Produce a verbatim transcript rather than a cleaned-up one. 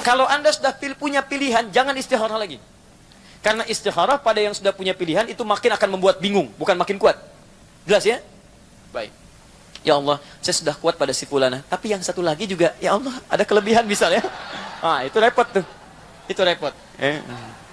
Kalau Anda sudah pilih, punya pilihan, jangan istikharah lagi. Karena istikharah pada yang sudah punya pilihan itu makin akan membuat bingung, bukan makin kuat. Jelas ya? Baik. Ya Allah, saya sudah kuat pada si fulana, tapi yang satu lagi juga, ya Allah, ada kelebihan misalnya. Ah, itu repot tuh. Itu repot. Eh.